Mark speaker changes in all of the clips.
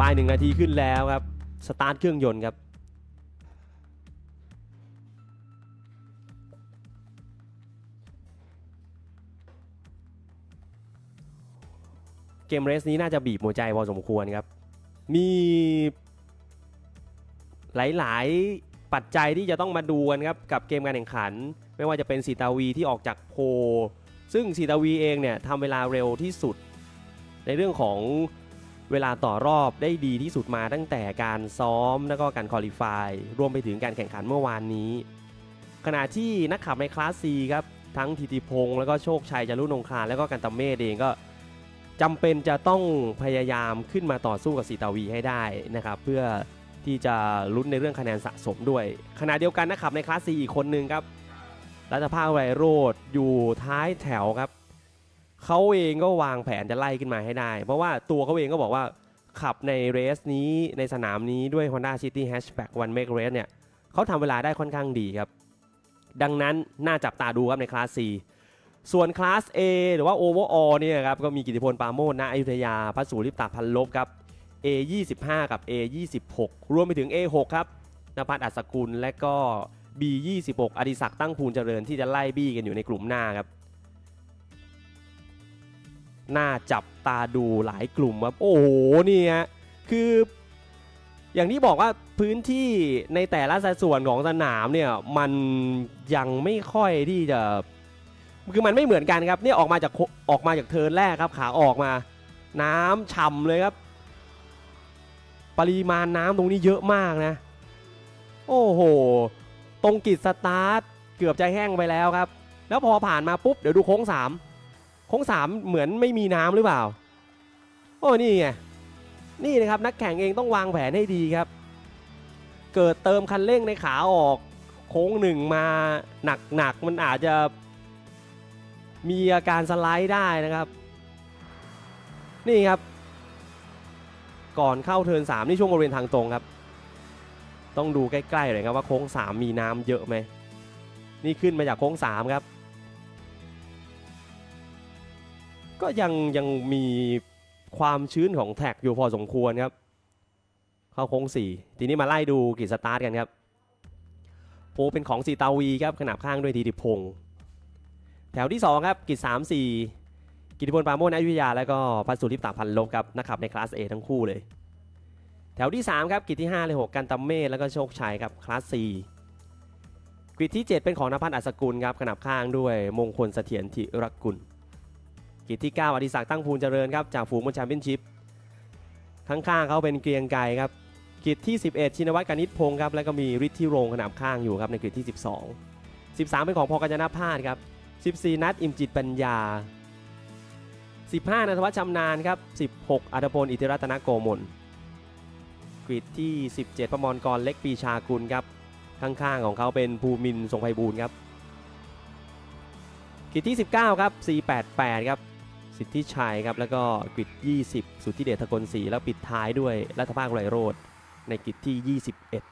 Speaker 1: ลาย1 นาทีขึ้นแล้วครับสตาร์ทเครื่องยนต์ครับเกมเรสนี้น่าจะบีบหัวใจพอสมควรครับมีหลายๆปัจจัยที่จะต้องมาดูกันครับกับเกมการแข่งขันไม่ว่าจะเป็นสีตาวีที่ออกจากโพซึ่งสีตาวีเองเนี่ยทำเวลาเร็วที่สุดในเรื่องของเวลาต่อรอบได้ดีที่สุดมาตั้งแต่การซ้อมแล้วก็การควอลิฟายรวมไปถึงการแข่งขันเมื่อวานนี้ขณะที่นักขับในคลาส C ครับทั้งธิติพงษ์แล้วก็โชคชัยจารุนงคารแล้วก็กันตเมศเองก็จำเป็นจะต้องพยายามขึ้นมาต่อสู้กับสีตาวีให้ได้นะครับเพื่อที่จะลุ้นในเรื่องคะแนนสะสมด้วยขณะเดียวกันนักขับในคลาส C อีกคนนึงครับรัฐภาคไวโรจน์อยู่ท้ายแถวครับเขาเองก็วางแผนจะไล่ขึ้นมาให้ได้เพราะว่าตัวเขาเองก็บอกว่าขับในเรสนี้ในสนามนี้ด้วย Honda City Hatchback One Make Race เนี่ยเขาทำเวลาได้ค่อนข้างดีครับดังนั้นน่าจับตาดูครับในคลาส C ส่วนคลาส A หรือว่า Overall เนี่ยครับก็มีกิติพลปราโมช ณ อยุธยาพระสูริปตาพันลบครับ A25 กับ A26 รวมไปถึง A6 ครับณภัทรอัศกุลและก็ B26 อดิศักดิ์ตั้งภูลเจริญที่จะไล่บี้กันอยู่ในกลุ่มหน้าครับน่าจับตาดูหลายกลุ่มครับโอ้โหนี่ฮะคืออย่างที่บอกว่าพื้นที่ในแต่ละสัดส่วนของสนามเนี่ยมันยังไม่ค่อยที่จะคือมันไม่เหมือนกันครับเนี่ยออกมาจากเทิร์นแรกครับขาออกมาน้ำฉ่ำเลยครับปริมาณน้ำตรงนี้เยอะมากนะโอ้โหตรงกิจสตาร์ทเกือบจะแห้งไปแล้วครับแล้วพอผ่านมาปุ๊บเดี๋ยวดูโค้ง3เหมือนไม่มีน้ำหรือเปล่าโอ้นี่ไงนี่นะครับนักแข่งเองต้องวางแผนให้ดีครับเกิดเติมคันเร่งในขาออกโค้ง1มาหนักมันอาจจะมีอาการสไลด์ได้นะครับนี่ครับก่อนเข้าเทิร์น3นี่ช่วงบริเวณทางตรงครับต้องดูใกล้ๆเลยครับว่าโค้ง3มีน้ำเยอะไหมนี่ขึ้นมาจากโค้ง3ครับก็ยังมีความชื้นของแท็กอยู่พอสมควรครับเข้าโค้ง4ทีนี้มาไล่ดูกิจสตาร์ทกันครับโพเป็นของสีตาวีครับขนาบข้างด้วยธิติพงษ์แถวที่2ครับกิจ3-4กิติพลปราโมช ณ อยุธยาแล้วก็พระสุริปตาพันลบครับนักขับในคลาส A ทั้งคู่เลยแถวที่3ครับกิจที่5เลย6กันตเมศแล้วก็โชคชัยครับคลาส C กิจที่7เป็นของณภัทรอัศกุลครับขนาบข้างด้วยมงคลเสถียรธิรกุลกิจที่9อดิศักดิ์ตั้งภูลเจริญครับจากฝูงบนแชมเปี้ยนชิพข้างๆเขาเป็นเกรียงไกรครับกิจที่11ชินวัตรกนิษฐ์พงศ์ครับแล้วก็มีฤทธิ์ที่โรงขนาบข้างอยู่ครับในกิจที่12 13เป็นของพกัญญาพาสครับ14นัทอิมจิตปัญญา15นันทวัฒน์ชำนาญครับ16อัธพลอิทธิรัตนโกมลกิจที่17ประมรกรเล็กปีชากุลครับข้างๆของเขาเป็นภูมินทร์ทรงไพบูลย์ครับกิจที่19ครับ488ครับสิทธิชัยครับแล้วก็กิจ20สุทธิเดชทกลศรีแล้วปิดท้ายด้วยรัฐภาคไวโรจน์ในกิจที่21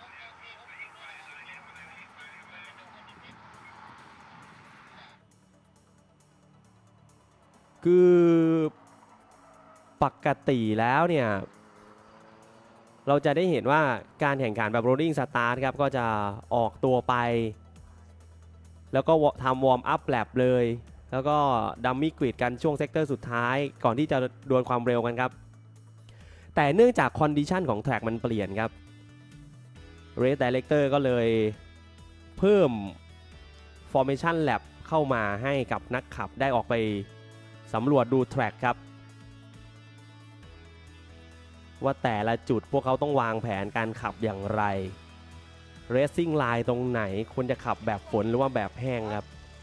Speaker 1: คือปกติแล้วเนี่ยเราจะได้เห็นว่าการแข่งขันแบบ rolling start ครับก็จะออกตัวไปแล้วก็ทำวอร์มอัพแลปเลยแล้วก็ดัมมี่กริดกันช่วงเซกเตอร์สุดท้ายก่อนที่จะดวลความเร็วกันครับแต่เนื่องจากคอนดิชันของแทร็กมันเปลี่ยนครับ Race Director ก็เลยเพิ่ม Formation Lab เข้ามาให้กับนักขับได้ออกไปสำรวจดูแทร็กครับว่าแต่ละจุดพวกเขาต้องวางแผนการขับอย่างไร Racing Line ตรงไหนควรจะขับแบบฝนหรือว่าแบบแห้งครับ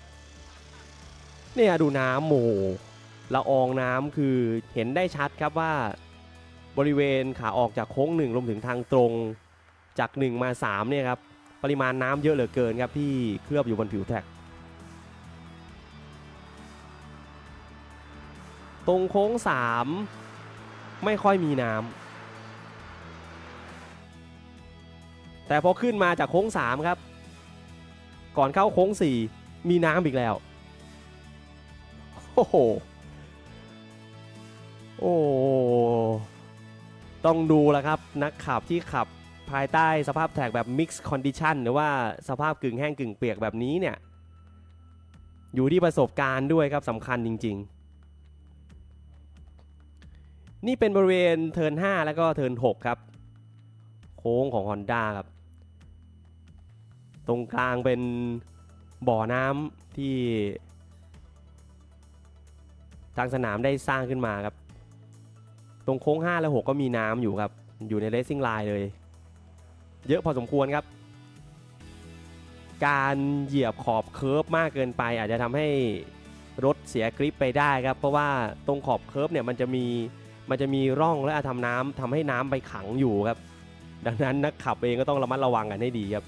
Speaker 1: เนี่ยดูน้ำโมละอองน้ำคือเห็นได้ชัดครับว่าบริเวณขาออกจากโค้ง1รวมถึงทางตรงจาก1มา3เนี่ยครับปริมาณน้ำเยอะเหลือเกินครับที่เคลือบอยู่บนผิวแทร็กตรงโค้ง3ไม่ค่อยมีน้ำแต่พอขึ้นมาจากโค้ง3ครับก่อนเข้าโค้ง4มีน้ำอีกแล้วโอ้โหโอ้ต้องดูแล้วครับนักขับที่ขับภายใต้สภาพแทร็กแบบ Mixed Condition หรือว่าสภาพกึ่งแห้งกึ่งเปียกแบบนี้เนี่ยอยู่ที่ประสบการณ์ด้วยครับสำคัญจริงๆนี่เป็นบริเวณเทิร์น5แล้วก็เทิร์น6ครับโค้งของ Honda ครับตรงกลางเป็นบ่อน้ำที่ทางสนามได้สร้างขึ้นมาครับตรงโค้ง5และ6ก็มีน้ำอยู่ครับอยู่ในเรซซิ่งไลน์เลยเยอะพอสมควรครับการเหยียบขอบเคิร์ฟมากเกินไปอาจจะทำให้รถเสียกริปไปได้ครับเพราะว่าตรงขอบเคิร์ฟเนี่ยมันจะมีร่องและทำให้น้ำไปขังอยู่ครับดังนั้นนักขับเองก็ต้องระมัดระวังกันให้ดีครับ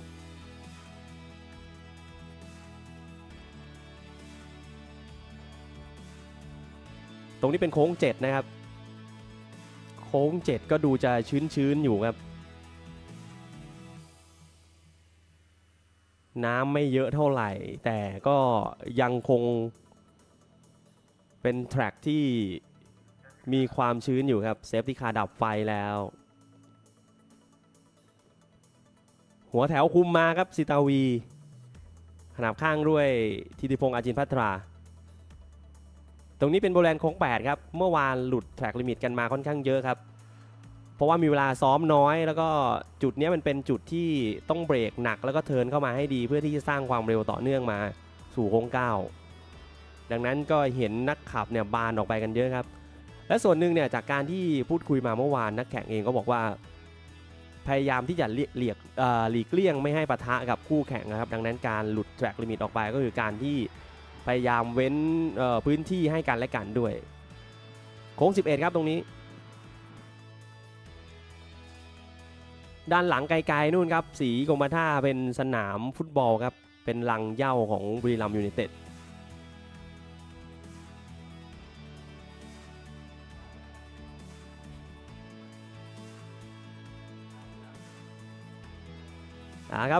Speaker 1: ตรงนี้เป็นโค้ง7นะครับโค้ง7ก็ดูจะชื้นๆอยู่ครับน้ำไม่เยอะเท่าไหร่แต่ก็ยังคงเป็นแทร็กที่มีความชื้นอยู่ครับเซฟตี้คาร์ดับไฟแล้วหัวแถวคุมมาครับซิตาวีขนาบข้างด้วยธิติพงษ์อาจินพัทราตรงนี้เป็นโบแลนด์โค้ง8ครับเมื่อวานหลุดแทร็กลิมิตกันมาค่อนข้างเยอะครับเพราะว่ามีเวลาซ้อมน้อยแล้วก็จุดนี้มันเป็นจุดที่ต้องเบรกหนักแล้วก็เทิร์นเข้ามาให้ดีเพื่อที่จะสร้างความเร็วต่อเนื่องมาสู่โค้ง9ดังนั้นก็เห็นนักขับเนี่ยบานออกไปกันเยอะครับและส่วนหนึ่งเนี่ยจากการที่พูดคุยมาเมื่อวานนักแข่งเองก็บอกว่าพยายามที่จะหลีกเลี่ยงไม่ให้ปะทะกับคู่แข่งนะครับดังนั้นการหลุดแทร็กลิมิตออกไปก็คือการที่พยายามเว้นพื้นที่ให้กันและกันด้วยโค้ง11ครับตรงนี้ด้านหลังไกลๆนู่นครับสีกรมท่าเป็นสนามฟุตบอลครับเป็นลังเหย้าของบุรีรัมย์ยูไนเต็ดครับ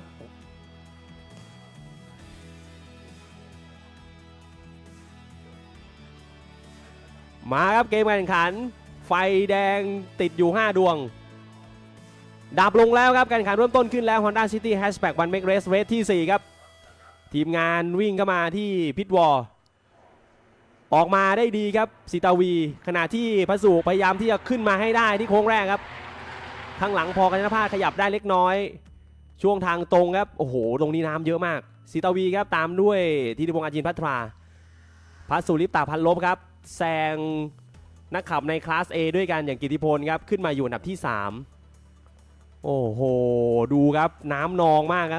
Speaker 1: มาครับเกมการแข่งขันไฟแดงติดอยู่5ดวงดับลงแล้วครับการแข่งขันเริ่มต้นขึ้นแล้ว Honda City Hatchback One Make Race Race ที่4ครับทีมงานวิ่งเข้ามาที่พิทวอลออกมาได้ดีครับสิตาวีขณะที่พระสุพยายามที่จะขึ้นมาให้ได้ที่โค้งแรกครับข้างหลังพอกันภาพขยับได้เล็กน้อยช่วงทางตรงครับโอ้โหตรงนี้น้ำเยอะมากสิตาวีครับตามด้วยธิติพงษ์อาจินพัทราพัสุลิปตาพันลบครับแซงนักขับในคลาส A ด้วยกันอย่างกิติพลครับขึ้นมาอยู่อันดับที่3โอ้โหดูครับน้ำนองมากครับ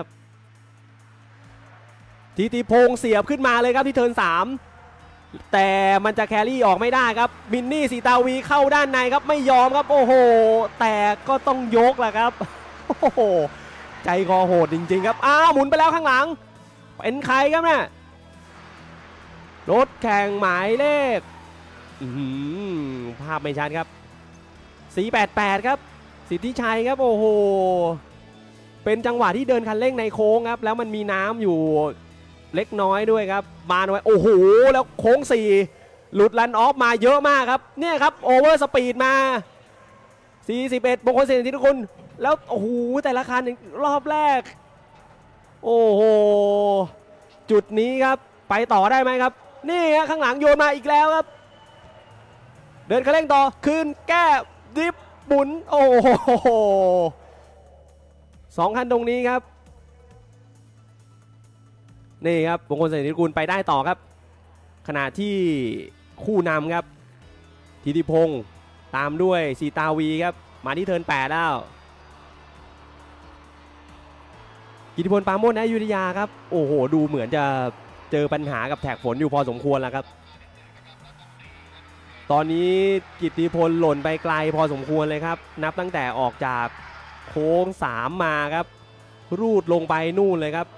Speaker 1: ธิติพงษ์เสียบขึ้นมาเลยครับที่เทิร์น3แต่มันจะแครี่ออกไม่ได้ครับมินนี่สีตาวีเข้าด้านในครับไม่ยอมครับโอ้โหแต่ก็ต้องยกแหละครับโอ้โหใจคอโหดจริงๆครับอ้าวหมุนไปแล้วข้างหลังเป็นใครครับเนี่ยรถแข่งหมายเลขภาพไม่ชัดครับ488ครับสิทธิชัยครับโอ้โหเป็นจังหวะที่เดินคันเร่งในโค้งครับแล้วมันมีน้ำอยู่เล็กน้อยด้วยครับบานไว้โอ้โหแล้วโค้ง4หลุดลันออฟมาเยอะมากครับเนี่ยครับโอเวอร์สปีดมา41มงคลเศรษฐีทุกคนแล้วโอ้โหแต่ละคันรอบแรกโอ้โหจุดนี้ครับไปต่อได้ไหมครับนี่ฮะข้างหลังโยนมาอีกแล้วครับเดินคันเร่งต่อคืนแก้ดริฟหมุนโอ้โห2คันตรงนี้ครับนี่ครับมงคลเศรษฐีกุลไปได้ต่อครับขณะที่คู่นำครับธิติพงษ์ตามด้วยสีตาวีครับมาที่เทิร์น8แล้วกิติพลปราโมช ณ อยุธยาครับโอ้โหดูเหมือนจะเจอปัญหากับแท็กฝนอยู่พอสมควรแล้วครับตอนนี้กิติพลหล่นไปไกลพอสมควรเลยครับนับตั้งแต่ออกจากโค้ง3มาครับรูดลงไปนู่นเลยครับ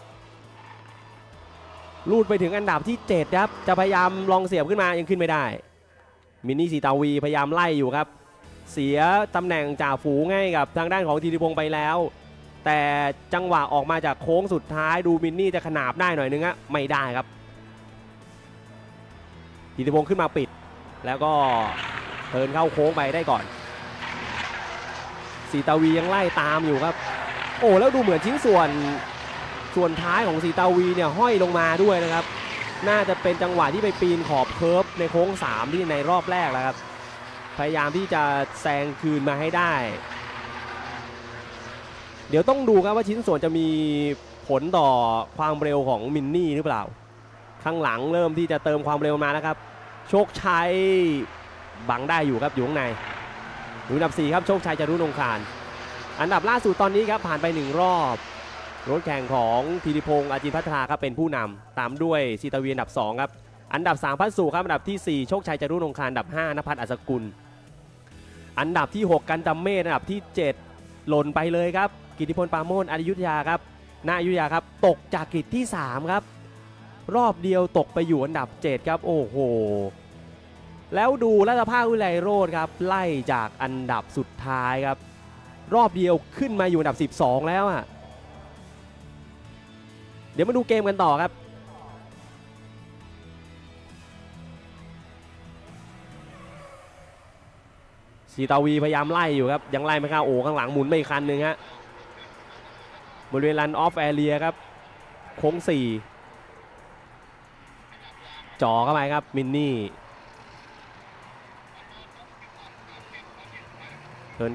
Speaker 1: รูดไปถึงอันดับที่7ครับจะพยายามลองเสียบขึ้นมายังขึ้นไม่ได้มินนี่สีตาวีพยายามไล่อยู่ครับเสียตำแหน่งจ่าฝูงให้กับทางด้านของธิติพงษ์ไปแล้วแต่จังหวะออกมาจากโค้งสุดท้ายดูมินนี่จะขนาบได้หน่อยนึงอะไม่ได้ครับธิติพงษ์ขึ้นมาปิดแล้วก็เทิร์นเข้าโค้งไปได้ก่อนสีตาวียังไล่ตามอยู่ครับโอ้แล้วดูเหมือนชิ้นส่วนท้ายของสีตาวีเนี่ยห้อยลงมาด้วยนะครับน่าจะเป็นจังหวะที่ไปปีนขอบเคิร์ฟในโค้ง3ที่ในรอบแรกแล้วครับพยายามที่จะแซงคืนมาให้ได้เดี๋ยวต้องดูครับว่าชิ้นส่วนจะมีผลต่อความเร็วของมินนี่หรือเปล่าข้างหลังเริ่มที่จะเติมความเร็วมาแล้วครับโชคชัยบังได้อยู่ครับอยู่ข้างในอันดับ4ครับโชคชัยจารุนงคารอันดับล่าสุดตอนนี้ครับผ่านไป1รอบรถแข่งของธีรพงษ์อาจินพัฒนาครับเป็นผู้นำตามด้วยซีตาวีอันดับ2ครับอันดับ3พัสสุครับอันดับที่4โชคชัยจารุนงคารอันดับ5ณภัทรอัศกุลอันดับที่6กันตเมศอันดับที่7หล่นไปเลยครับกิติพลปราโมชอยุธยาครับณอยุธยาครับตกจากกริดที่3ครับรอบเดียวตกไปอยู่อันดับ7ครับโอ้โหแล้วดูรัตภาควิไลโรจน์ครับไล่จากอันดับสุดท้ายครับรอบเดียวขึ้นมาอยู่อันดับ12แล้วอ่ะเดี๋ยวมาดูเกมกันต่อครับสีตาวีพยายามไล่อยู่ครับยังไล่ไม่เข้าโอ้ข้างหลังหมุนไปอีกคันหนึ่งฮะบริเวณรันออฟแอเรียครับโค้ง4จ่อเข้าไปครับมินนี่เทิร์น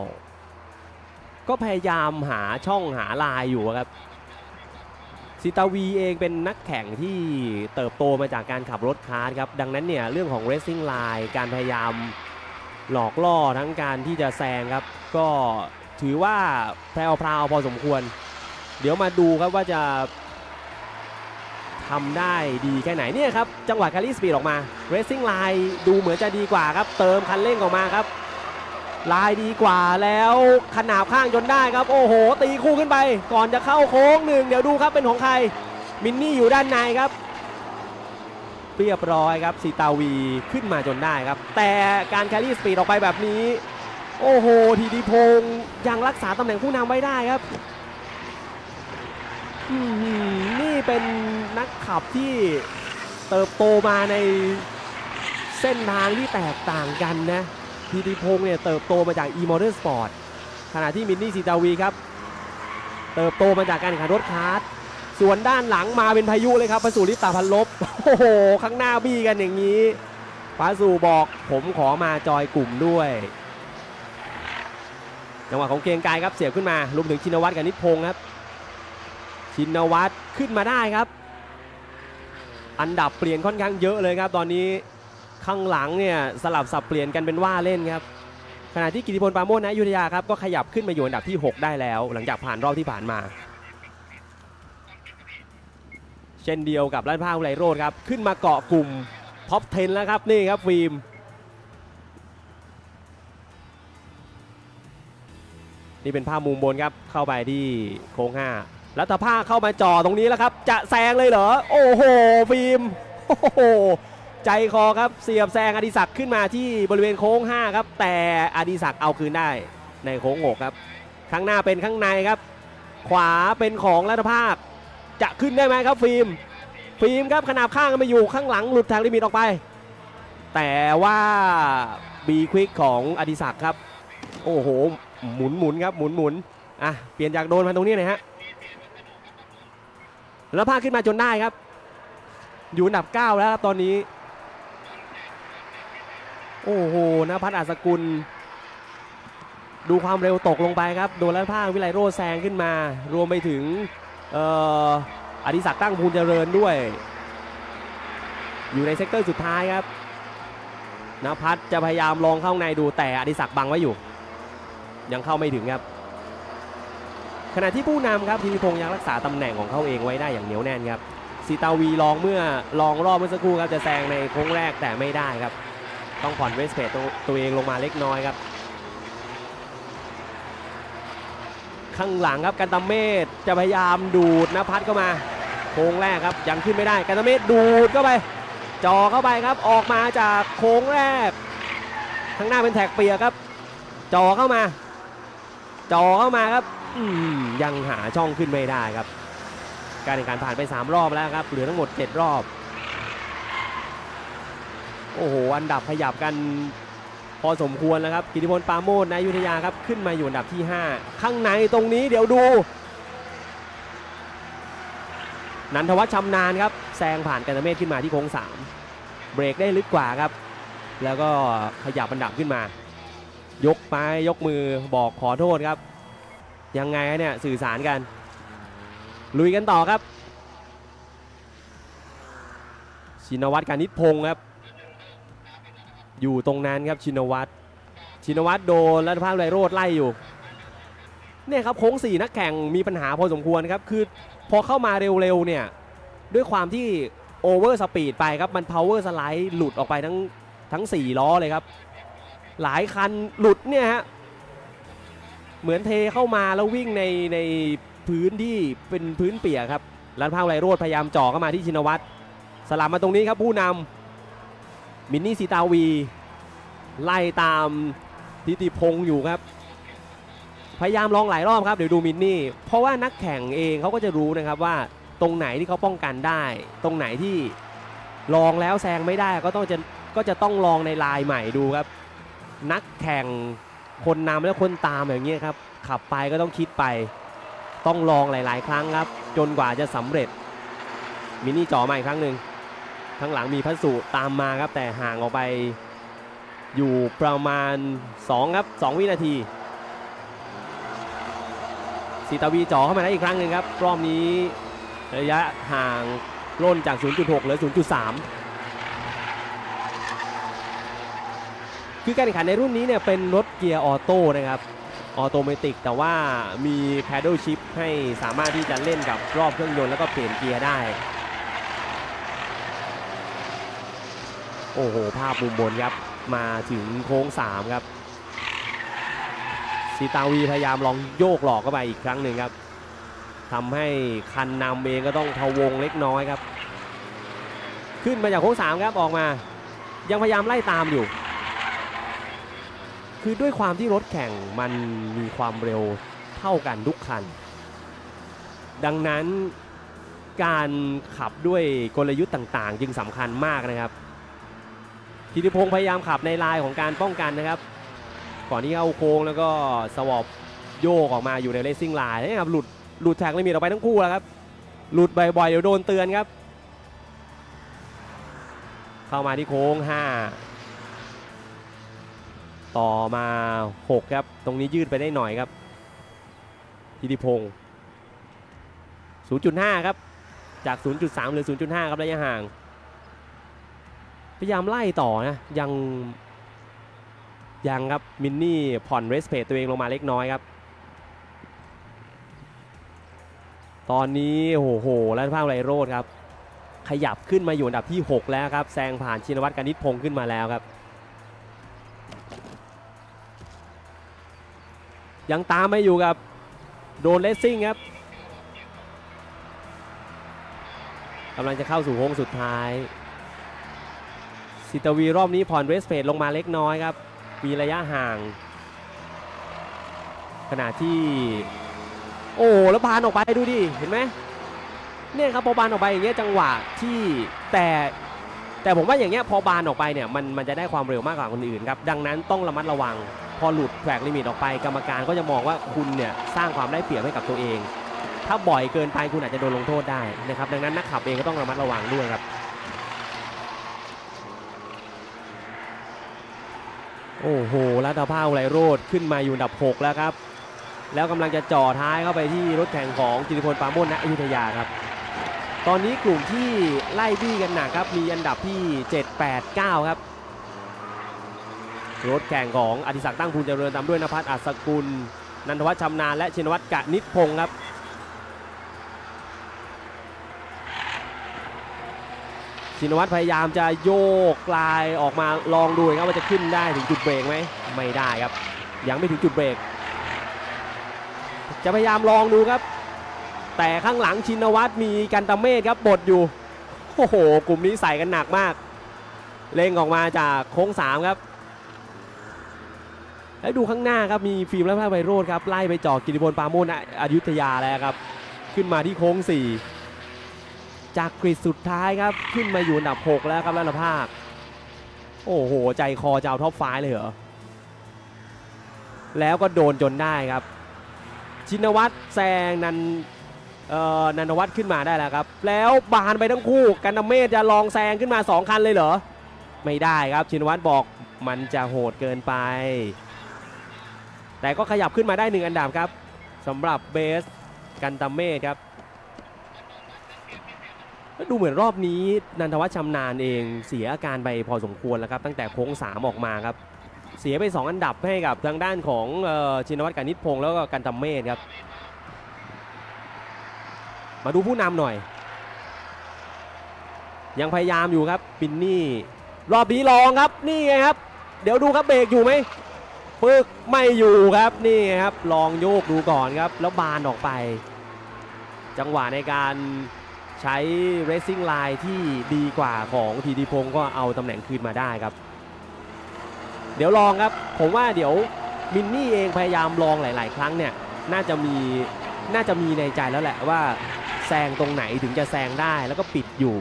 Speaker 1: 9ก็พยายามหาช่องหาลายอยู่ครับซิตาวีเองเป็นนักแข่งที่เติบโตมาจากการขับรถคาร์ทครับดังนั้นเนี่ยเรื่องของ Racing Line การพยายามหลอกล่อทั้งการที่จะแซงครับก็ถือว่าแพรวๆพอสมควรเดี๋ยวมาดูครับว่าจะทำได้ดีแค่ไหนเนี่ยครับจังหวะการีสปีดออกมา Racing Line ดูเหมือนจะดีกว่าครับเติมคันเร่งออกมาครับลายดีกว่าแล้วขนาบข้างจนได้ครับโอ้โหตีคู่ขึ้นไปก่อนจะเข้าโค้งหนึ่งเดี๋ยวดูครับเป็นของใครมินนี่อยู่ด้านในครับเรียบร้อยครับสีตาวีขึ้นมาจนได้ครับแต่การแครี่สปีดออกไปแบบนี้โอ้โหธีรพงษ์ยังรักษาตำแหน่งผู้นำไว้ได้ครับนี่เป็นนักขับที่เติบโตมาในเส้นทางที่แตกต่างกันนะธีรพงษ์เนี่ยเติบโตมาจาก e-motorsport ขณะที่มินนี่สีตาวีครับเติบโตมาจากการแข่งขันรถคาร์ทส่วนด้านหลังมาเป็นพายุเลยครับพาสุลิปตาพันลบโอ้โหข้างหน้าบี้กันอย่างนี้พาสุบอกผมขอมาจอยกลุ่มด้วยจังหวะของเกรียงไกรครับเสียบขึ้นมารวมถึงชินวัตรกับนิพงศ์ครับชินวัตรขึ้นมาได้ครับอันดับเปลี่ยนค่อนข้างเยอะเลยครับตอนนี้ข้างหลังเนี่ยสลับสับเปลี่ยนกันเป็นว่าเล่นครับขณะที่กิติพลปราโมชอยุธยาครับก็ขยับขึ้นมาอยู่อันดับที่6ได้แล้วหลังจากผ่านรอบที่ผ่านมาเช่นเดียวกับรัตภาควิไลโรจน์ครับขึ้นมาเกาะกลุ่มท็อป 10 แล้วครับนี่ครับฟิล์มนี่เป็นภาพมุมบนครับเข้าไปที่โค้ง5รัตภาคเข้ามาจ่อตรงนี้แล้วครับจะแซงเลยเหรอโอ้โหฟิล์มโอ้โหใจคอครับเสียบแซงอดิศักดิ์ขึ้นมาที่บริเวณโค้ง5ครับแต่อดิศักดิ์เอาคืนได้ในโค้ง6ครับข้างหน้าเป็นข้างในครับขวาเป็นของรัตภาคจะขึ้นได้ไหมครับฟิล์มครับขนาบข้างกันไปอยู่ข้างหลังหลุดทางลิมิตออกไปแต่ว่าบีควิกของอดิศักดิ์ครับโอ้โหหมุนครับหมุนอ่ะเปลี่ยนจากโดนมาตรงนี้หน่อยฮะแล้วพาขึ้นมาจนได้ครับอยู่อันดับ9แล้วครับตอนนี้โอ้โหณภัทรอัศกุลดูความเร็วตกลงไปครับโดนรัตภาควิไลโรจน์แซงขึ้นมารวมไปถึงอดิศักดิ์ตั้งภูลเจริญด้วยอยู่ในเซกเตอร์สุดท้ายครับณภัทรจะพยายามลองเข้าในดูแต่อดิศักดิ์บังไว้อยู่ยังเข้าไม่ถึงครับขณะที่ผู้นำครับธีรพงษ์ยังรักษาตำแหน่งของเขาเองไว้ได้อย่างเหนียวแน่นครับสีตาวีลองรอบเมื่อสักครู่ครับจะแซงในโค้งแรกแต่ไม่ได้ครับต้องผ่อนเวสเพจตัวเองลงมาเล็กน้อยครับข้างหลังครับกันตเมศจะพยายามดูดณภัทรเข้ามาโค้งแรกครับยังขึ้นไม่ได้กันตเมศดูดเข้าไปจ่อเข้าไปครับออกมาจากโค้งแรกข้างหน้าเป็นแท็กเปียกครับจ่อเข้ามาครับยังหาช่องขึ้นไม่ได้ครับการแข่งขันผ่านไป3รอบแล้วครับเหลือทั้งหมด7รอบโอ้โหอันดับขยับกันพอสมควรแล้วครับกิติพลปราโมช ณ อยุธยาครับขึ้นมาอยู่อันดับที่5ข้างในตรงนี้เดี๋ยวดูนันทวัฒน์ชำนาญครับแซงผ่านกันตเมศขึ้นมาที่โค้ง3เบรกได้ลึกกว่าครับแล้วก็ขยับอันดับขึ้นมายกไม้ยกมือบอกขอโทษครับยังไงเนี่ยสื่อสารกันลุยกันต่อครับชินวัตร กานิชพงศ์ครับอยู่ตรงนั้นครับชินวัตรโดนรัฐภาคไรโรจน์ไล่อยู่เนี่ยครับโค้ง4นักแข่งมีปัญหาพอสมควรครับคือพอเข้ามาเร็วๆเนี่ยด้วยความที่โอเวอร์สปีดไปครับมันพาวเวอร์สไลด์หลุดออกไปทั้ง4ล้อเลยครับหลายคันหลุดเนี่ยฮะเหมือนเทเข้ามาแล้ววิ่งในพื้นที่เป็นพื้นเปียกครับรัฐภาคไรโรจน์พยายามจ่อเข้ามาที่ชินวัตรสลับมาตรงนี้ครับผู้นำมินนี่สีตาวีไล่ตามทิติพงศ์อยู่ครับพยายามลองหลายรอบครับเดี๋ยวดูมินนี่เพราะว่านักแข่งเองเขาก็จะรู้นะครับว่าตรงไหนที่เขาป้องกันได้ตรงไหนที่ลองแล้วแซงไม่ได้ก็จะต้องลองในลายใหม่ดูครับนักแข่งคนนำและคนตามอย่างเงี้ยครับขับไปก็ต้องคิดไปต้องลองหลายๆครั้งครับจนกว่าจะสำเร็จมินนี่จ่อมาอีกครั้งหนึ่งข้างหลังมีพัสดุตามมาครับแต่ห่างออกไปอยู่ประมาณ2ครับ2วินาทีสีตาวีจ่อเข้ามาได้อีกครั้งหนึ่งครับรอบนี้ระยะห่างล่นจาก 0.6 เหลือ 0.3 คือการแข่งขันในรุ่นนี้เนี่ยเป็นรถเกียร์ออโต้นะครับออโตเมติกแต่ว่ามีแพดเดิลชิพให้สามารถที่จะเล่นกับรอบเครื่องยนต์แล้วก็เปลี่ยนเกียร์ได้โอ้โหภาพมุมบนครับมาถึงโค้ง3ครับสีตาวีพยายามลองโยกหลอกเข้าไปอีกครั้งหนึ่งครับทำให้คันนำเองก็ต้องพะวงเล็กน้อยครับขึ้นมาจากโค้ง3ครับออกมายังพยายามไล่ตามอยู่คือด้วยความที่รถแข่งมันมีความเร็วเท่ากันทุกคันดังนั้นการขับด้วยกลยุทธ์ต่างๆจึงสำคัญมากนะครับธิติพงศ์พยายามขับในลายของการป้องกันนะครับก่อนที่เข้าโค้งแล้วก็สวอปโยกออกมาอยู่ในเรซซิ่งไลน์นะครับหลุดแท็กลิมิตออกไปทั้งคู่แล้วครับหลุดบ่อยๆเดี๋ยวโดนเตือนครับเข้ามาที่โค้ง5ต่อมา6ครับตรงนี้ยืดไปได้หน่อยครับธิติพงศ์ 0.5 ครับจาก 0.3 หรือ 0.5 ครับระยะห่างพยายามไล่ต่อนะยังครับมินนี่ผ่อนเรสเพจตัวเองลงมาเล็กน้อยครับตอนนี้โอ้โหรัฐภาคไรโรจน์ครับขยับขึ้นมาอยู่อันดับที่6แล้วครับแซงผ่านชินวัตร กานิชพงศ์ขึ้นมาแล้วครับยังตามไม่อยู่กับโดนเลสซิ่งครับกำลังจะเข้าสู่โค้งสุดท้ายสิตวีรอบนี้ผ่อนเรสเพจลงมาเล็กน้อยครับมีระยะห่างขณะที่โอ้แล้วบานออกไปดูดิเห็นไหมเนี่ยครับพอบานออกไปอย่างเงี้ยจังหวะที่แต่ผมว่าอย่างเงี้ยพอบานออกไปเนี่ยมันจะได้ความเร็วมากกว่าคนอื่นครับดังนั้นต้องระมัดระวังพอหลุดแทร็กลิมิตออกไปกรรมการก็จะมองว่าคุณเนี่ยสร้างความได้เปรียบให้กับตัวเองถ้าบ่อยเกินไปคุณอาจจะโดนลงโทษได้นะครับดังนั้นนักขับเองก็ต้องระมัดระวังด้วยครับโอ้โหรัฐภาคไรโรจน์ขึ้นมาอยู่อันดับ6แล้วครับแล้วกำลังจะจ่อท้ายเข้าไปที่รถแข่งของกิติพล ปราโมช ณ อยุธยาครับตอนนี้กลุ่มที่ไล่บี้กันหนักครับมีอันดับที่7 8 9ครับรถแข่งของอดิศักดิ์ตั้งภูลเจริญตามด้วยณภัทร อัศกุลนันทวัฒน์ชำนาญและชินวัตร กานิชพงศ์ครับชินวัตรพยายามจะโยกลายออกมาลองดูครับว่าจะขึ้นได้ถึงจุดเบรกไหมไม่ได้ครับยังไม่ถึงจุดเบรกจะพยายามลองดูครับแต่ข้างหลังชินวัตรมีกันตเมศครับบดอยู่โอ้โหกลุ่มนี้ใส่กันหนักมากเร่งออกมาจากโค้ง3ครับแล้วดูข้างหน้าครับมีฟิล์มและภาพไวโรจน์ครับไล่ไปจ่อกิติพล ปราโมช ณ อยุธยาแล้วครับขึ้นมาที่โค้ง4จากกริดสุดท้ายครับขึ้นมาอยู่อันดับ6แล้วครับรัฐภาคโอ้โหใจคอจะเอาท็อป5เลยเหรอแล้วก็โดนจนได้ครับชินวัตรแซงนันทวัฒน์ขึ้นมาได้แล้วครับแล้วบานไปทั้งคู่กันเมธจะลองแซงขึ้นมา2คันเลยเหรอไม่ได้ครับชินวัตรบอกมันจะโหดเกินไปแต่ก็ขยับขึ้นมาได้1อันดับครับสำหรับเบสกันเมธครับดูเหมือนรอบนี้นันทวัฒน์ชำนาญเองเสียอาการไปพอสมควรแล้วครับตั้งแต่โค้ง3ออกมาครับเสียไป2อันดับให้กับทางด้านของชินวัตรกนิษฐ์พงษ์แล้วก็กันเมธครับมาดูผู้นำหน่อยยังพยายามอยู่ครับปินนี่รอบนี้ลองครับนี่ไงครับเดี๋ยวดูครับเบรกอยู่ไหมปึ๊กไม่อยู่ครับนี่ครับลองโยกดูก่อนครับแล้วบานออกไปจังหวะในการใช้เรซซิ่งไลน์ที่ดีกว่าของทีดีพงศ์ก็เอาตำแหน่งคืนมาได้ครับเดี๋ยวลองครับผมว่าเดี๋ยวมินนี่เองพยายามลองหลายๆครั้งเนี่ยน่าจะมีในใจแล้วแหละว่าแซงตรงไหนถึงจะแซงได้แล้วก็ปิดอยู่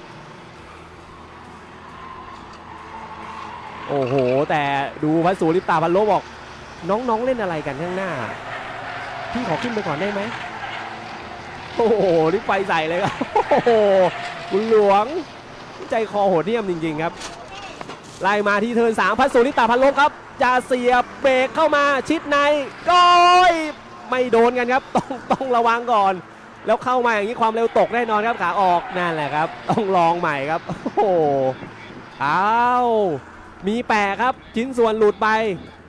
Speaker 1: โอ้โหแต่ดูพัสูลิปตาพันโลบอกน้องๆเล่นอะไรกันข้างหน้าพี่ขอขึ้นไปก่อนได้ไหมโอ้โหนี่ไฟใส่เลยครับโอ้โหคุณหลวงใจคอโหดเหี้ยมจริงๆครับไล่มาที่เทิร์น3พัสูลิปตาพันโลครับจะเสียบเบรกเข้ามาชิดในก้อยไม่โดนกันครับต้องระวังก่อนแล้วเข้ามาอย่างนี้ความเร็วตกแน่นอนครับขาออกนั่นแหละครับต้องลองใหม่ครับโอ้โหอ้าวมีแปะครับชิ้นส่วนหลุดไป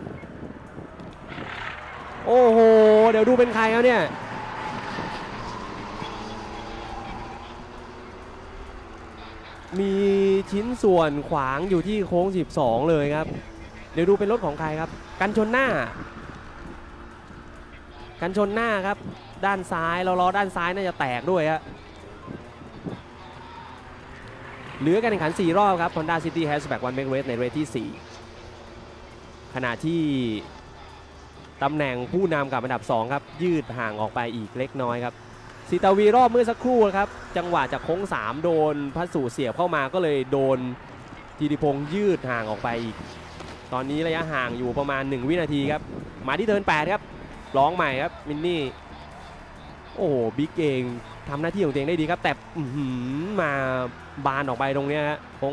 Speaker 1: โอ้โหเดี๋ยวดูเป็นใครครับเนี่ยมีชิ้นส่วนขวางอยู่ที่โค้ง12เลยครับเดี๋ยวดูเป็นรถของใครครับกันชนหน้าครับด้านซ้ายล้อด้านซ้ายน่าจะแตกด้วยฮะเหลือการแข่งขัน4รอบครับ Honda City Hatchback One Make Race ในเรสที่4ขณะที่ตำแหน่งผู้นำกับอันดับ2ครับยืดห่างออกไปอีกเล็กน้อยครับสีตาวีรอบเมื่อสักครู่ครับจังหวะจากโค้ง3โดนพัสดุเสียบเข้ามาก็เลยโดนธีรพงษ์ยืดห่างออกไปอีกตอนนี้ระยะห่างอยู่ประมาณ1วินาทีครับมาที่เทิร์น8ครับร้องใหม่ครับมินนี่โอ้โหบิ๊กเองทำหน้าที่ของตัวเองได้ดีครับแต่มาบานออกไปตรงนี้ฮะโค้ง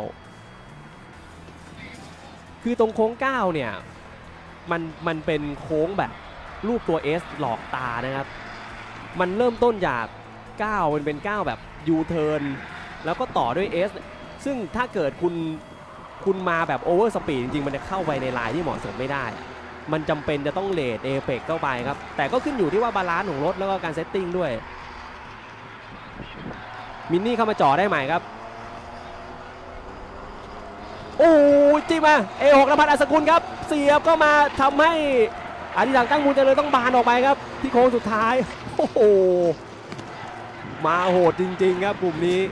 Speaker 1: 9คือตรงโค้ง9เนี่ยมันเป็นโค้งแบบรูปตัว S หลอกตานะครับมันเริ่มต้นจาก9มันเป็น9แบบ U turn แล้วก็ต่อด้วย S ซึ่งถ้าเกิดคุณมาแบบโอเวอร์สปีดจริงๆมันจะเข้าไปในลายที่เหมาะสมไม่ได้มันจำเป็นจะต้องเลทเอเปกเข้าไปครับแต่ก็ขึ้นอยู่ที่ว่าบาลานซ์ของรถแล้วก็การเซตติ้งด้วยมินนี่เข้ามาจ่อได้ใหม่ครับโอ้จริงมาA6นภัสอัศกุลครับเสียบเข้ามาทำให้อดิศักดิ์ตั้งมูลเจริญต้องบานออกไปครับที่โค้งสุดท้ายโอ้โหมาโหดจริงๆครับกลุ่มนี้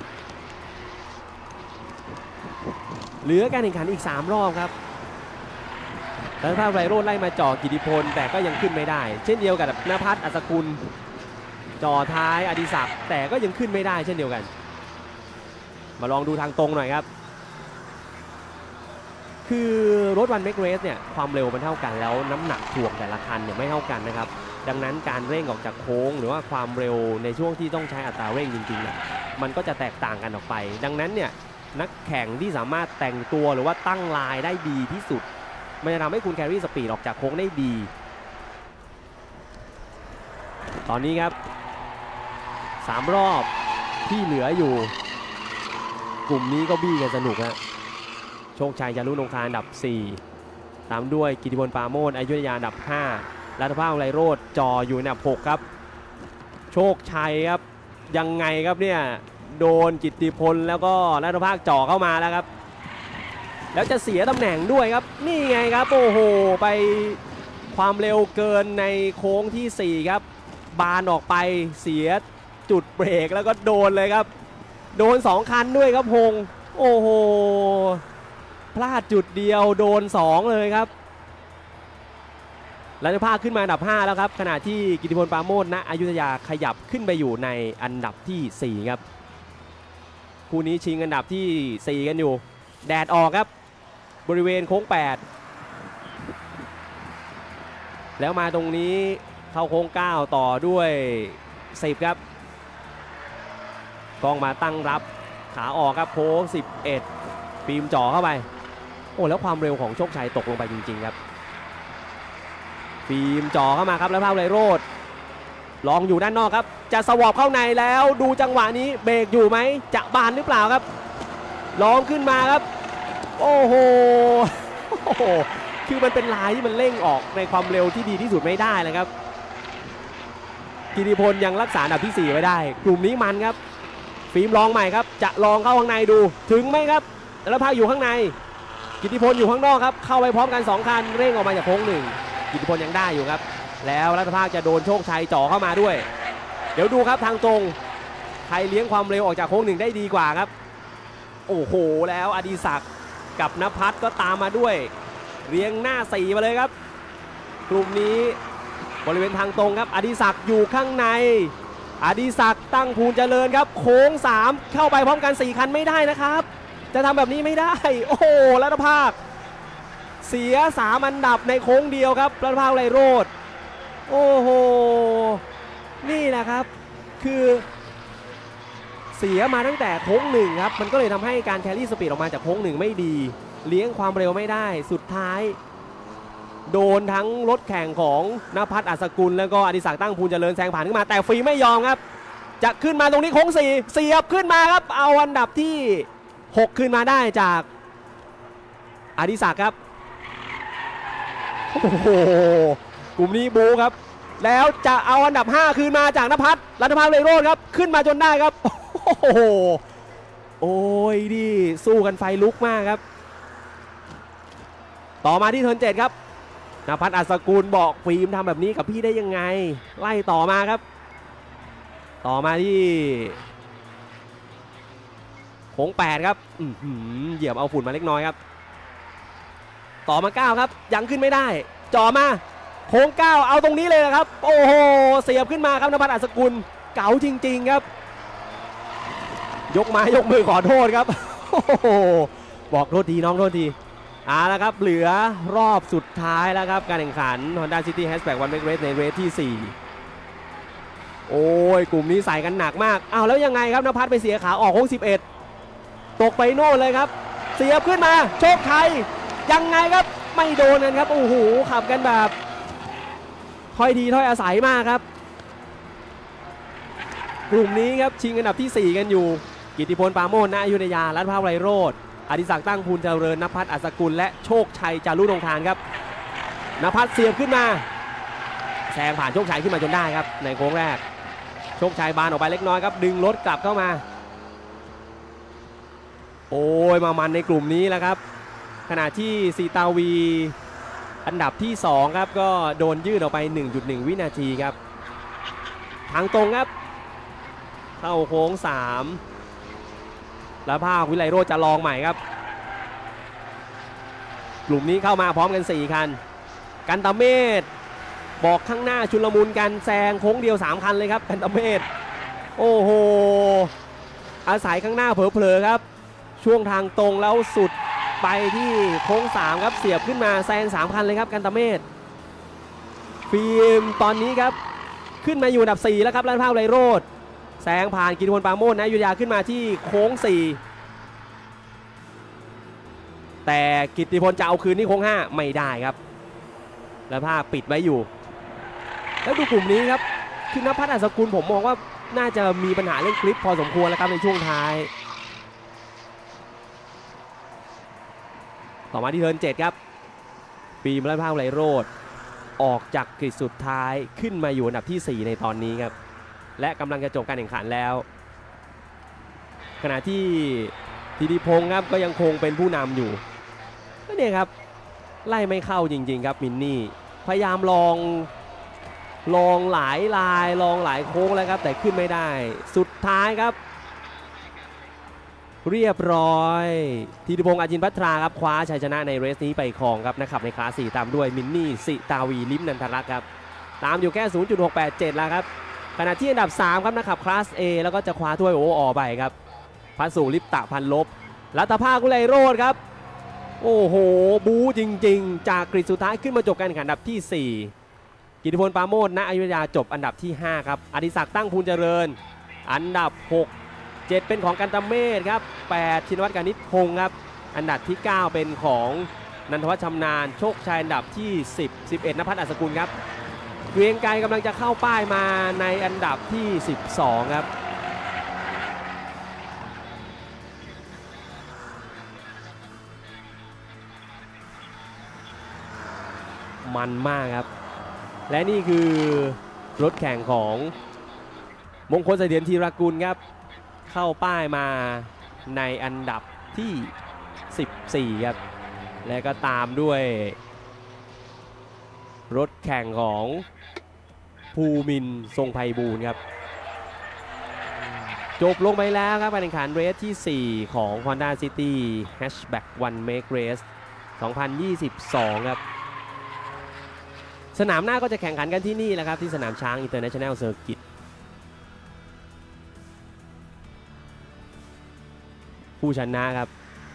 Speaker 1: เหลือการแข่งขันอีก3รอบครับแล้วถ้าไรโรดไล่มาจ่อกิติพลแต่ก็ยังขึ้นไม่ได้เช่นเดียวกับนภัสอัศกุลจ่อท้ายอดิศักดิ์แต่ก็ยังขึ้นไม่ได้เช่นเดียวกันมาลองดูทางตรงหน่อยครับคือรถวันเมกเรสเนี่ยความเร็วมันเท่ากันแล้วน้ำหนักถ่วงแต่ละคันเนี่ยไม่เท่ากันนะครับดังนั้นการเร่งออกจากโค้งหรือว่าความเร็วในช่วงที่ต้องใช้อัตราเร่งจริงๆเนี่ยมันก็จะแตกต่างกันออกไปดังนั้นเนี่ยนักแข่งที่สามารถแต่งตัวหรือว่าตั้งลายได้ดีที่สุดมันจะทำให้คุณแครี่สปีดออกจากโค้งได้ดีตอนนี้ครับ3รอบที่เหลืออยู่กลุ่มนี้ก็บี้กันสนุกฮะโชคชัยจารุนงคารอันดับ4ตามด้วยกิติพลปราโมชอยุธยาอันดับ5รัตภาพไรโรจน์จออยู่อันดับ6ครับโชคชัยครับยังไงครับเนี่ยโดนกิติพลแล้วก็รัตภาพจ่อเข้ามาแล้วครับแล้วจะเสียตำแหน่งด้วยครับนี่ไงครับโอ้โหไปความเร็วเกินในโค้งที่4ครับบานออกไปเสียจุดเบรกแล้วก็โดนเลยครับโดน2คันด้วยครับพงษ์โอ้โหพลาดจุดเดียวโดน2เลยครับรัตภาคขึ้นมาอันดับ5แล้วครับขณะที่กิติพลปราโมชณอยุธยาขยับขึ้นไปอยู่ในอันดับที่4ครับคู่นี้ชิงอันดับที่4กันอยู่แดดออกครับบริเวณโค้ง8 แล้วมาตรงนี้เข้าโค้ง9ต่อด้วย10ครับกองมาตั้งรับขาออกครับโค้ง11ฟิล์มจ่อเข้าไปโอ้แล้วความเร็วของโชคชัยตกลงไปจริงๆครับฟิล์มจ่อเข้ามาครับแล้วภาพไรโรดลองอยู่ด้านนอกครับจะสวอปเข้าในแล้วดูจังหวะนี้เบรกอยู่ไหมจะบานหรือเปล่าครับลองขึ้นมาครับโอ้โหคือมันเป็นลายที่มันเร่งออกในความเร็วที่ดีที่สุดไม่ได้เลยครับกิติพลยังรักษาอันดับที่4ไว้ได้กลุ่มนี้มันครับฟิล์มลองใหม่ครับจะลองเข้าข้างในดูถึงไหมครับแล้วภาคอยู่ข้างในกิติพลอยู่ข้างนอกครับเข้าไปพร้อมกัน2คันเร่งออกมาจากโค้ง1กิติพลยังได้อยู่ครับแล้วรัฐภาคจะโดนโชคชัยจ่อเข้ามาด้วยเดี๋ยวดูครับทางตรงใครเลี้ยงความเร็วออกจากโค้ง1ได้ดีกว่าครับโอ้โหแล้วอดิศักดิ์กับณภัทรก็ตามมาด้วยเรียงหน้า4มาเลยครับกลุ่มนี้บริเวณทางตรงครับอดิศักดิ์อยู่ข้างในอดิศักดิ์ตั้งภูลเจริญครับโค้ง3เข้าไปพร้อมกัน4คันไม่ได้นะครับจะทำแบบนี้ไม่ได้โอ้โหรัฐภาคเสีย3อันดับในโค้งเดียวครับรัฐภาคไรโรจน์โอ้โหนี่แหละครับคือเสียมาตั้งแต่โค้ง1ครับมันก็เลยทำให้การแครี่สปีดออกมาจากโค้ง1ไม่ดีเลี้ยงความเร็วไม่ได้สุดท้ายโดนทั้งรถแข่งของณภัทร อัศกุลแล้วก็อดิศักดิ์ตั้งภูลเจริญแซงผ่านขึ้นมาแต่ฟรีไม่ยอมครับจะขึ้นมาตรงนี้โค้ง4เสียบขึ้นมาครับเอาอันดับที่6ขึ้นมาได้จากอดิศักดิ์ครับโอ้โหกลุ่มนี้บูครับแล้วจะเอาอันดับ5คืนมาจากณภัทร รัฐภาคไรโรจน์ครับขึ้นมาจนได้ครับโอ้โหโอ้ยดิสู้กันไฟลุกมากครับต่อมาที่เทิร์น7ครับณภัทร อัศกุลบอกฟิล์มทำแบบนี้กับพี่ได้ยังไงไล่ต่อมาครับต่อมาที่โค้ง8ครับเหยียบเอาฝุ่นมาเล็กน้อยครับต่อมา9ครับยังขึ้นไม่ได้จ่อมาโค้ง9เอาตรงนี้เลยนะครับโอ้โหเสียบขึ้นมาครับณภัทร อัศกุลเก๋าจริงๆครับยกไม้ยกมือขอโทษครับโอ้โหบอกโทษทีน้องโทษทีแล้วครับเหลือรอบสุดท้ายแล้วครับการแข่งขัน Honda City Hatchback One Make Race ในเรสที่4โอ้ยกลุ่มนี้ใส่กันหนักมากแล้วยังไงครับณภัทรไปเสียขาออกโค้ง11ตกไปโน่นเลยครับเสียบขึ้นมาโชคชัยยังไงครับไม่โดนกันครับโอ้โหขับกันแบบถ้อยทีถ้อยอาศัยมากครับกลุ่มนี้ครับชิงอันดับที่4กันอยู่กิติพล ปราโมช ณ อยุธยารัฐภาคไรโรจน์อดิศักดิ์ตั้งภูลเจริญณภัทร อัศกุลและโชคชัย จารุดงธารครับณภัทรเสียบขึ้นมาแซงผ่านโชคชัยขึ้นมาจนได้ครับในโค้งแรกโชคชัยบานออกไปเล็กน้อยครับดึงรถกลับเข้ามาโอ้ยมามันในกลุ่มนี้แล้วครับขณะที่สีตาวีอันดับที่2ครับก็โดนยืดออกไป 1.1 วินาทีครับทางตรงครับเข้าโค้ง3แล้วภาควิไลโรจน์จะลองใหม่ครับกลุ่มนี้เข้ามาพร้อมกัน4คันกันตะเมศบอกข้างหน้าชุลมุนกันแซงโค้งเดียว3คันเลยครับกันตะเมศโอ้โหอาศัยข้างหน้าเผลอๆครับช่วงทางตรงแล้วสุดไปที่โค้ง3ครับเสียบขึ้นมาแซง3คันเลยครับกันตะเมศฟิล์มตอนนี้ครับขึ้นมาอยู่อันดับ4แล้วครับรัฐภาคไรโรจน์แซงผ่านกิติพล ปราโมช ณ อยุธยาขึ้นมาที่โค้ง4แต่กิติพลจะเอาคืนที่โค้ง5ไม่ได้ครับรัฐภาคปิดไว้อยู่แล้วดูกลุ่มนี้ครับคือณภัทร อัศกุลผมมองว่าน่าจะมีปัญหาเรื่องคลิปพอสมควรแล้วครับในช่วงท้ายต่อมาที่เทิร์น7ครับฟิล์มรัฐภาคไรโรจน์ออกจากกริดสุดท้ายขึ้นมาอยู่อันดับที่4ในตอนนี้ครับและกำลังจะจบการแข่งขันแล้วขณะที่ธีรพงศ์ครับก็ยังคงเป็นผู้นำอยู่ก็เนี่ยครับไล่ไม่เข้าจริงๆครับมินนี่พยายามลองหลายลายลองหลายโค้งแล้วครับแต่ขึ้นไม่ได้สุดท้ายครับเรียบร้อยธีรพงศ์ อาจินพัทราครับคว้าชัยชนะในเรสนี้ไปครองครับนะครับในคลาส4ตามด้วยมินนี่สิตาวีลิ้มนันทรักษ์ครับตามอยู่แค่ 0.687 แล้วครับขณะที่อันดับ3ครับนะครับคลาส A แล้วก็จะคว้าถ้วยโออไปครับพัสุลิปตะพันลบรัฐภาควิไลโรจน์ครับโอ้โหบู๊จริงๆจากกริดสุดท้ายขึ้นมาจบการแข่งขันอันดับที่กิติพลปราโมช ณ อยุธยาจบอันดับที่5ครับอดิศักดิ์ตั้งพูนเจริญอันดับ6 7เป็นของกันตเมศครับ8ชินวัตร กานิชพงศ์ครับอันดับที่9เป็นของนันทวัฒน์ชำนาญโชคชัยอันดับที่10 11ณภัทร อัศกุลครับเกรียงไกรกำลังจะเข้าป้ายมาในอันดับที่12ครับมันมากครับและนี่คือรถแข่งของมงคลเสถียรธีรกุลครับเข้าป้ายมาในอันดับที่14ครับและก็ตามด้วยรถแข่งของภูมินทร์ทรงไพบูลย์ครับจบลงไปแล้วครับการแข่งขันเรสที่4ของ Honda City Hatchback One Make Race 2022ครับสนามหน้าก็จะแข่งขันกันที่นี่แหละครับที่สนามช้าง International Circuit ผู้ชนะครับ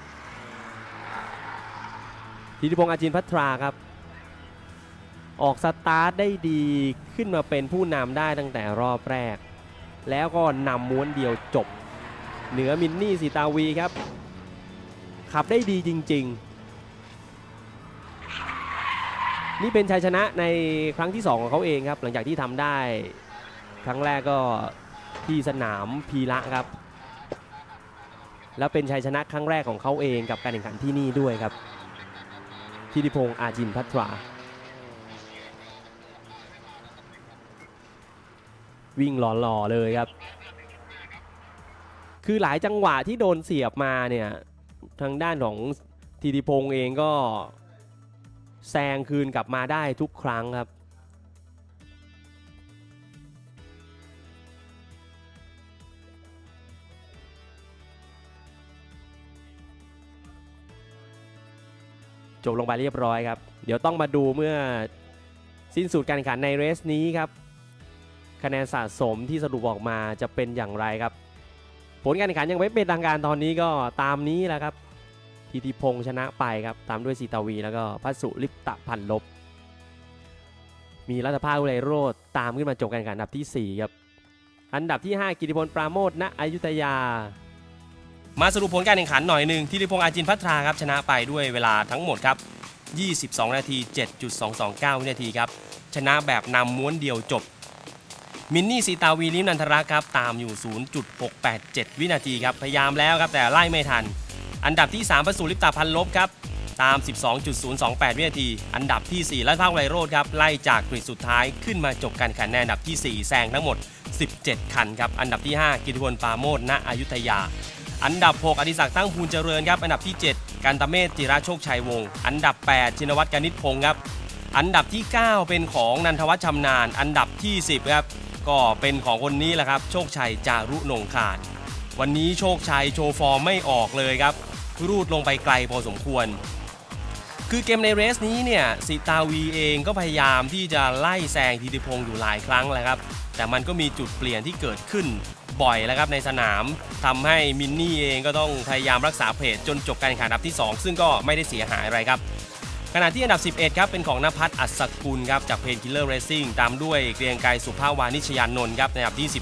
Speaker 1: ธิติพงษ์ อาจินพัทราครับออกสตาร์ทได้ดีขึ้นมาเป็นผู้นำได้ตั้งแต่รอบแรกแล้วก็นำม้วนเดียวจบเหนือมินนี่สีตาวีครับขับได้ดีจริงๆนี่เป็นชัยชนะในครั้งที่2ของเขาเองครับหลังจากที่ทำได้ครั้งแรกก็ที่สนามพีระครับแล้วเป็นชัยชนะครั้งแรกของเขาเองกับการแข่งขันที่นี่ด้วยครับธิติพงษ์ อาจินพัทราวิ่งหล่อๆเลยครับคือหลายจังหวะที่โดนเสียบมาเนี่ยทางด้านของธิติพงษ์เองก็แซงคืนกลับมาได้ทุกครั้งครับจบลงไปเรียบร้อยครับเดี๋ยวต้องมาดูเมื่อสิ้นสุดการแข่งขันในเรสนี้ครับคะแนนสะสมที่สรุปออกมาจะเป็นอย่างไรครับผลการแข่งขันยังไม่เป็นทางการตอนนี้ก็ตามนี้แหละครับธิติพงษ์ชนะไปครับตามด้วยสีตาวีแล้วก็พัสุลิปตะพันลบมีรัตภาอุไรโรจน์ตามขึ้นมาจบการแข่งขันอันดับที่4ครับอันดับที่5กิติพลปราโมช ณ อยุธยามาสรุปผลการแข่งขันหน่อยหนึ่งธิติพงษ์ อาจินพัทราครับชนะไปด้วยเวลาทั้งหมดครับ22 นาที 7.229 วินาทีครับชนะแบบนำม้วนเดียวจบมินนี่สีตาวีลิ้มนันทรักษ์ครับตามอยู่ 0.687 วินาทีครับพยายามแล้วครับแต่ไล่ไม่ทันอันดับที่3พัสุลิปตะพันลบครับตาม 12.028 วินาทีอันดับที่4รัตภาอุไรโรจน์ครับไล่จากกริดสุดท้ายขึ้นมาจบการแข่งขันในอันดับที่4แซงทั้งหมด17คันครับอันดับที่5กิติพลปราโมช ณ อยุธยาอันดับ6อดิศักดิ์ตั้งพูนเจริญครับอันดับที่7กันตเมศ จิระโชคชัยวงศ์อันดับ8ชินวัตร กานิชพงศ์ครับอันดับที่9เป็นของนันทวัฒน์ชำนาญอันดับที่10ครับก็เป็นของคนนี้แหละครับโชคชัยจารุนงคารวันนี้โชคชัยโชว์ฟอร์มไม่ออกเลยครับรูดลงไปไกลพอสมควรคือเกมในเรสนี้เนี่ยสีตาวีเองก็พยายามที่จะไล่แซงธิติพงษ์อยู่หลายครั้งแหละครับแต่มันก็มีจุดเปลี่ยนที่เกิดขึ้นบ่อยแล้วครับในสนามทำให้มินนี่เองก็ต้องพยายามรักษาเพจจนจบการแข่งขันอันดับที่2ซึ่งก็ไม่ได้เสียหายอะไรครับขณะที่อันดับ11ครับเป็นของณภัทร อัศกุลครับจากเพนคิลเลอร์เรซซิ่งตามด้วยเกรียงไกรสุภาวานิชยานนท์ครับในอันดับที่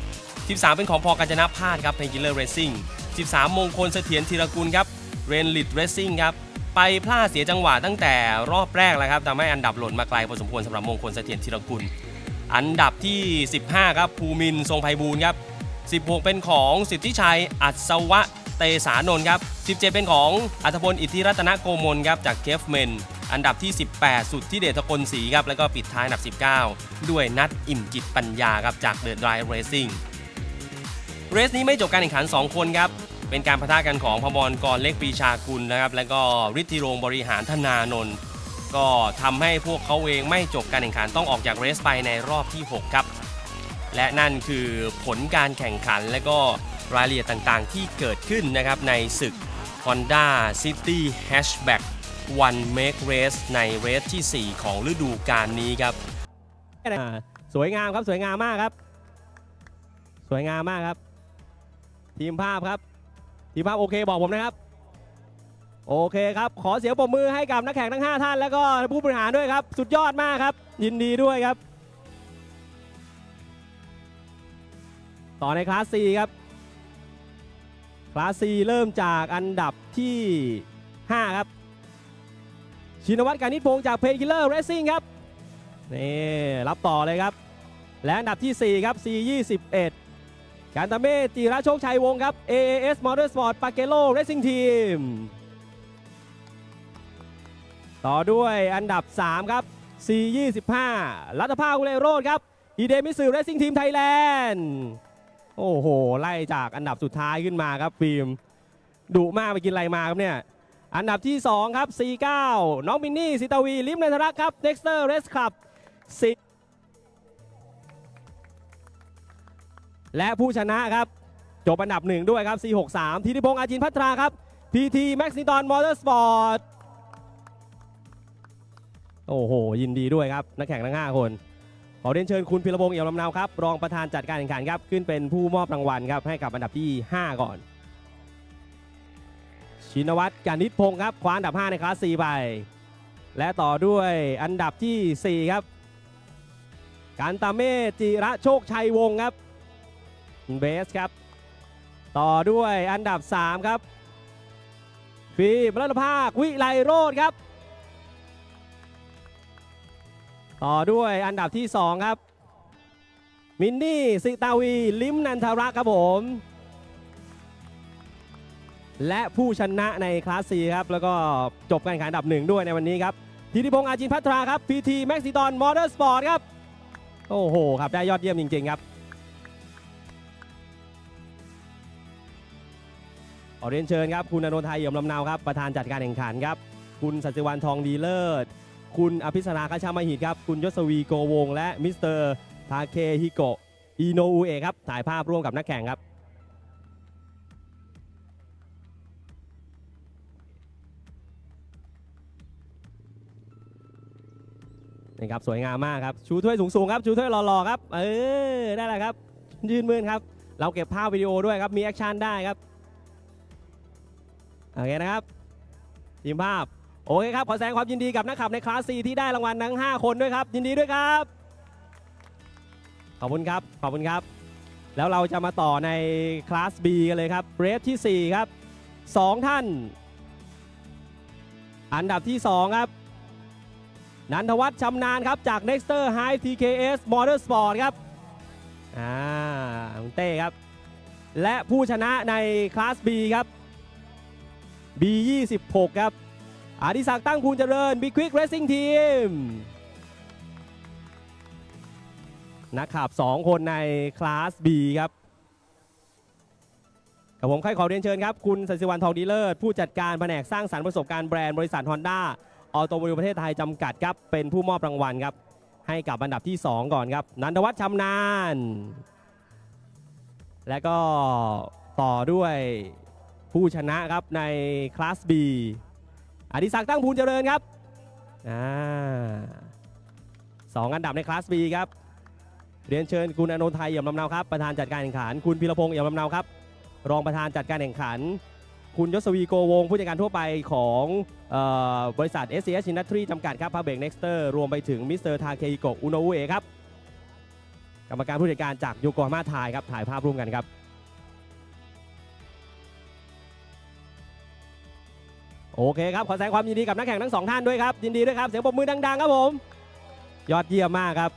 Speaker 1: 13เป็นของพกาญจนพาสครับเพนคิลเลอร์เรซซิ่ง13มงคลเสถียรธีรกุลครับเรนลิตเรซซิ่งครับไปพลาดเสียจังหวะตั้งแต่รอบแรกแล้วครับทำให้อันดับหล่นมาไกลพอสมควรสำหรับมงคลเสถียรธีรกุลอันดับที่15ครับภูมินทร์ทรงไพบูลย์ครับ16เป็นของสิทธิชัยอัศวะเตสานนท์ครับ17เป็นของอัธพลอิทธิรัตนโกมลครับจากเคฟเมนอันดับที่18สุดที่เดชกลศรีครับแล้วก็ปิดท้ายอันดับ19ด้วยนัทอิ่มจิตปัญญาครับจากเดอะไดรฟ์เรซซิ่งเรสนี้ไม่จบการแข่งขัน2คนครับเป็นการปะทะกันของพมรกรเล็กปรีชากุลนะครับแล้วก็ฤทธิรงค์บริหารธนานนท์ก็ทำให้พวกเขาเองไม่จบการแข่งขันต้องออกจากเรสไปในรอบที่6ครับและนั่นคือผลการแข่งขันและก็รายละเอียดต่างๆที่เกิดขึ้นนะครับในศึก Honda City Hatchback One Make Race ในเรสที่4ของฤดูกาลนี้ครับสวยงามครับสวยงามมากครับสวยงามมากครับทีมภาพครับทีมภาพโอเคบอกผมนะครับโอเคครับขอเสียงปรบมือให้กับนักแข่งทั้ง5ท่านแล้วก็ผู้บริหารด้วยครับสุดยอดมากครับยินดีด้วยครับต่อในคลาส C ครับคลาส C เริ่มจากอันดับที่5ครับชินวัตร การนิตพงศ์จากเพนคิลเลอร์เรซซิ่งครับนี่รับต่อเลยครับและอันดับที่4ครับ C21 การตาเมศ จิระโชคชัยวงศ์ครับ AAS Motorsport Pagero Racing Team ต่อด้วยอันดับ3ครับ C25 รัตภาคุเลโรจน์ครับอีเดมิสึ Racing Team Thailand โอ้โหไล่จากอันดับสุดท้ายขึ้นมาครับฟิล์มดุมากไปกินอะไรมาครับเนี่ยอันดับที่2ครับ C9 น้องมินนี่สิตาวีลิมนันทรักษ์ครับ Dexter Race Club และผู้ชนะครับจบอันดับ1ด้วยครับ C63 ธีรพงษ์อาจินพัทราครับ PT Maxington Motorsport โอ้โหยินดีด้วยครับนักแข่งทั้ง5คนขอเรียนเชิญคุณพิรพงษ์เอี่ยมลำนาวครับรองประธานจัดการแข่งขันครับขึ้นเป็นผู้มอบรางวัลครับให้กับอันดับที่5ก่อนชินวัตร การนิตพงศ์ครับคว้าอันดับ5ในคลาส C ไปและต่อด้วยอันดับที่4ครับการตาเมศ จิระโชคชัยวงศ์ครับเบสครับต่อด้วยอันดับ3ครับฟิล์มรัตภาค วิไลโรจน์ครับต่อด้วยอันดับที่2ครับมินนี่สิตาวีลิมนันทรักษ์ครับผมและผู้ชนะในคลาส C ครับแล้วก็จบการแข่งขันอันดับ1ด้วยในวันนี้ครับธีรพงษ์อาจินพัทราครับ PT Maxington Motorsport ครับโอ้โหครับได้ยอดเยี่ยมจริงๆครับขอเรียนเชิญครับคุณอโนไทยเอี่ยมลำนาวครับประธานจัดการแข่งขันครับคุณสัจวรรณทองดีเลิศคุณอภิสราคชามหิตครับคุณยศวีโกวงและมิสเตอร์ทาเคฮิโกะอิโนอุเอะครับถ่ายภาพร่วมกับนักแข่งครับนี่ครับสวยงามมากครับชูถ้วยสูงๆครับชูถ้วยหล่อๆครับได้แล้วครับยืนมือครับเราเก็บภาพวิดีโอด้วยครับมีแอคชั่นได้ครับโอเคนะครับทีมภาพโอเคครับขอแสดงความยินดีกับนักขับในคลาส C ที่ได้รางวัลทั้ง5คนด้วยครับยินดีด้วยครับขอบคุณครับขอบคุณครับแล้วเราจะมาต่อในคลาส B กันเลยครับเรสที่4ครับ2ท่านอันดับที่2ครับนันทวัฒน์ชำนาญครับจาก Nexter Hive TKS Motorsport ครับเต้ครับและผู้ชนะในคลาส B ครับ B26 ครับอดิศักดิ์ตั้งภูลเจริญ Big Quick Racing Team นักขับ2คนในคลาส B ครับกับผมขอเรียนเชิญครับคุณสัจวรรณทองดีเลิศผู้จัดการแผนกสร้างสรรค์ประสบการณ์แบรนด์บริษัท Honda ออโตโมบิลประเทศไทยจำกัดครับเป็นผู้มอบรางวัลครับให้กับอันดับที่2ก่อนครับนันทวัฒน์ชำนาญและก็ต่อด้วยผู้ชนะครับในคลาส B อดิศักดิ์ตั้งภูลเจริญครับ2อันดับในคลาส B ครับเรียนเชิญคุณอโนไทยเอี่ยมลำนาวครับประธานจัดการแข่งขันคุณพิรพงษ์เอี่ยมลำนาวครับรองประธานจัดการแข่งขันคุณยศวีโกวงผู้จัดการทั่วไปของบริษัท SCS Industry จำกัดครับพาเบก Nexter รวมไปถึงมิสเตอร์ทาเคฮิโกะอุโนอุเอะครับกรรมการผู้จัดการจากโยโกฮาม่าไทยครับถ่ายภาพร่วมกันครับโอเคครับขอแสดงความยินดีกับนักแข่งทั้ง2ท่านด้วยครับยินดีด้วยครับเสียงปรบมือดังๆครับผมยอดเยี่ยมมากครับ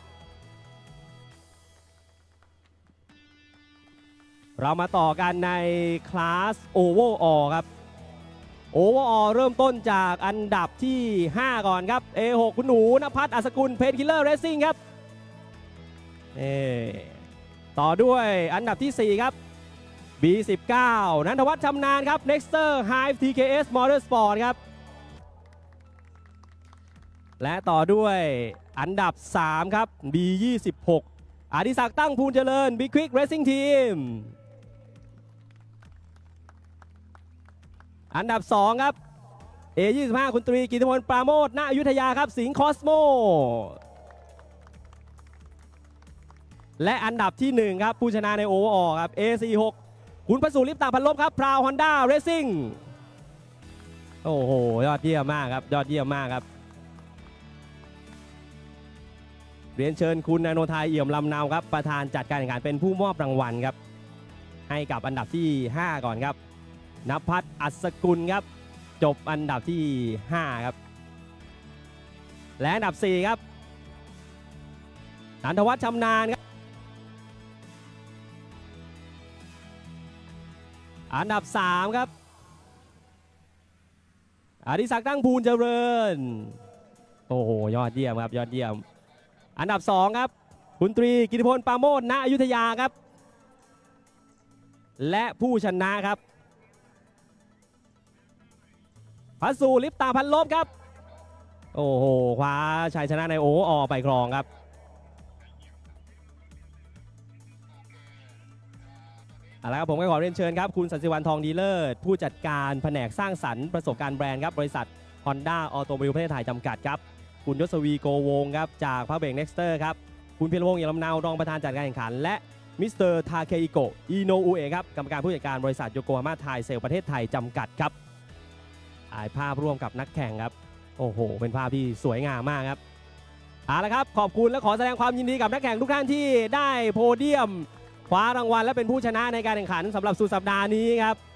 Speaker 1: เรามาต่อกันในคลาส Overall ครับ Overall เริ่มต้นจากอันดับที่5ก่อนครับ A6 คุณหนูณภัทร อัศกุล เพนคิลเลอร์เรซซิ่งครับต่อด้วยอันดับที่4ครับ B19 นันทวัฒน์ชำนาญครับ Nexter Hive TKS Motorsport ครับและต่อด้วยอันดับ3ครับ B26 อดิศักดิ์ตั้งภูลเจริญ Big Quick Racing Team อันดับ2ครับ A25 คุณตรีกิติพลปราโมท ณ อยุธยาครับสิงห์คอสโมและอันดับที่1ครับผู้ชนะในโอเวอร์ออลครับ A46 คุณประสูติ ลิปตาพันลบครับพราว Honda Racing โอ้โหยอดเยี่ยมมากครับยอดเยี่ยมมากครับเรียนเชิญคุณอโนทัยเอี่ยมลำเนาครับประธานจัดการแข่งขันเป็นผู้มอบรางวัลครับให้กับอันดับที่5ก่อนครับณภัทรอัศกุลครับจบอันดับที่5ครับและอันดับ4ครับนันทวัฒน์ชำนาญครับอันดับ3ครับอดิศักดิ์ตั้งภูลเจริญโอ้โหยอดเยี่ยมครับยอดเยี่ยมอันดับ2ครับคุณตรีกิติพลปราโมชณอยุธยาครับและผู้ชนะครับพัสูลิปตาพันลบครับโอ้โหคว้าชัยชนะในโออไปครองครับเอาละครับผมก็ขอเรียนเชิญครับคุณสันติวันทองดีเลิศผู้จัดการแผนกสร้างสรรค์ประสบการณ์แบรนด์ครับบริษัท Honda ออโตโมบิลประเทศไทยจำกัดครับคุณยศวีโกวงครับจากพาเบรกเน็กสเตอร์ครับคุณเพียรวงศ์เอี่ยมลำเนารองประธานจัดการแข่งขันและมิสเตอร์ทาเคอิโกะอิโนอุเอะครับกรรมการผู้จัดการบริษัทโยโกฮาม่าไทยเซลประเทศไทยจำกัดครับถ่ายภาพร่วมกับนักแข่งครับโอ้โหเป็นภาพที่สวยงามมากครับเอาละครับขอบคุณและขอแสดงความยินดีกับนักแข่งทุกท่านที่ได้โพเดียมคว้ารางวัลและเป็นผู้ชนะในการแข่งขันสำหรับสุดสัปดาห์นี้ครับ